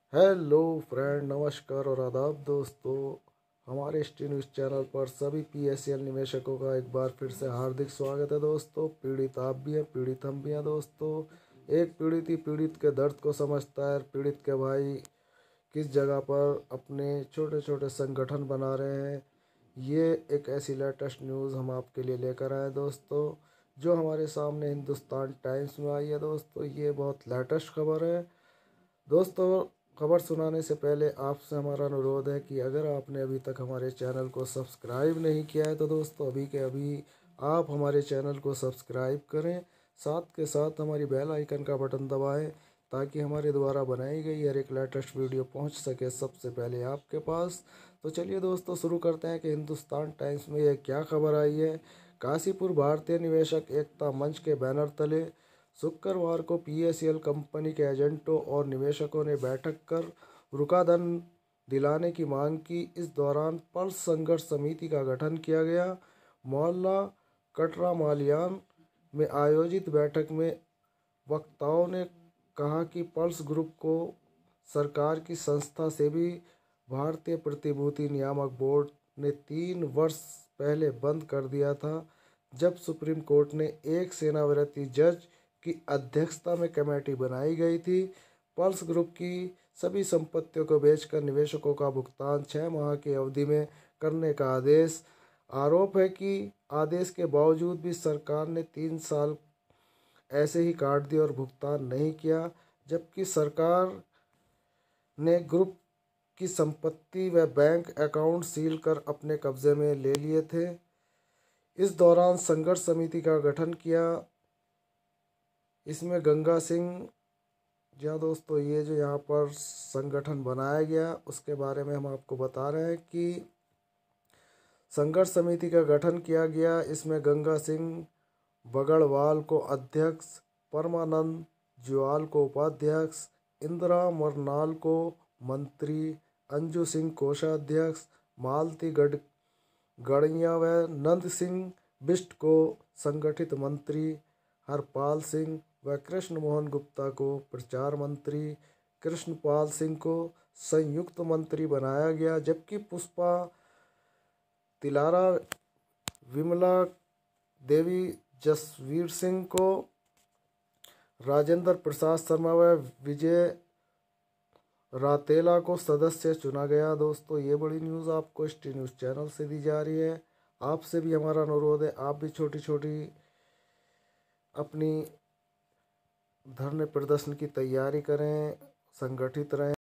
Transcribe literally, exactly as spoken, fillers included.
Hello friend, नमस्कार और आदाब दोस्तों। हमारे एस टी न्यूज़ चैनल पर सभी पी एस सी एल निवेशकों का एक बार फिर से हार्दिक स्वागत है दोस्तों। पीड़ित आप भी हैं, पीड़ित हम भी हैं दोस्तों। एक पीड़ित ही पीड़ित के दर्द को समझता है। पीड़ित के भाई किस जगह पर अपने छोटे छोटे संगठन बना रहे हैं, ये एक ऐसी लेटेस्ट न्यूज़ हम आपके लिए लेकर आए दोस्तों, जो हमारे सामने हिंदुस्तान टाइम्स में आई है दोस्तों। ये बहुत लेटेस्ट खबर है दोस्तों। खबर सुनाने से पहले आपसे हमारा अनुरोध है कि अगर आपने अभी तक हमारे चैनल को सब्सक्राइब नहीं किया है तो दोस्तों अभी के अभी आप हमारे चैनल को सब्सक्राइब करें, साथ के साथ हमारी बेल आइकन का बटन दबाएं ताकि हमारे द्वारा बनाई गई हर एक लेटेस्ट वीडियो पहुंच सके सबसे पहले आपके पास। तो चलिए दोस्तों शुरू करते हैं कि हिंदुस्तान टाइम्स में यह क्या खबर आई है। काशीपुर भारतीय निवेशक एकता मंच के बैनर तले शुक्रवार को P S C L company के एजेंटों और निवेशकों ने बैठक कर रुका धन दिलाने की मांग की। इस दौरान पल्स संघर्ष समिति का गठन किया गया। मोहल्ला कटरा मालियान में आयोजित बैठक में वक्ताओं ने कहा कि पल्स ग्रुप को सरकार की संस्था से भी भारतीय प्रतिभूति नियामक बोर्ड ने तीन वर्ष पहले बंद कर दिया था, जब सुप्रीम कोर्ट ने एक सेवानिवृत्त जज की अध्यक्षता में कमेटी बनाई गई थी। पल्स ग्रुप की सभी संपत्तियों को बेचकर निवेशकों का भुगतान छः माह की अवधि में करने का आदेश। आरोप है कि आदेश के बावजूद भी सरकार ने तीन साल ऐसे ही काट दिए और भुगतान नहीं किया, जबकि सरकार ने ग्रुप की संपत्ति व बैंक अकाउंट सील कर अपने कब्जे में ले लिए थे। इस दौरान संघर्ष समिति का गठन किया। इसमें गंगा सिंह, जहाँ दोस्तों ये जो यहाँ पर संगठन बनाया गया उसके बारे में हम आपको बता रहे हैं कि संघर्ष समिति का गठन किया गया। इसमें गंगा सिंह बगड़वाल को अध्यक्ष, परमानंद ज्वाल को उपाध्यक्ष, इंदिरा मरनाल को मंत्री, अंजू सिंह कोषाध्यक्ष, मालती गढ़ गढ़िया व नंद सिंह बिष्ट को संगठित मंत्री, हरपाल सिंह व कृष्ण मोहन गुप्ता को प्रचार मंत्री, कृष्णपाल सिंह को संयुक्त मंत्री बनाया गया, जबकि पुष्पा तिलारा, विमला देवी, जसवीर सिंह को, राजेंद्र प्रसाद शर्मा व विजय रातेला को सदस्य चुना गया। दोस्तों ये बड़ी न्यूज़ आपको एस टी न्यूज़ चैनल से दी जा रही है। आपसे भी हमारा अनुरोध है, आप भी छोटी छोटी अपनी धरने प्रदर्शन की तैयारी करें, संगठित रहें।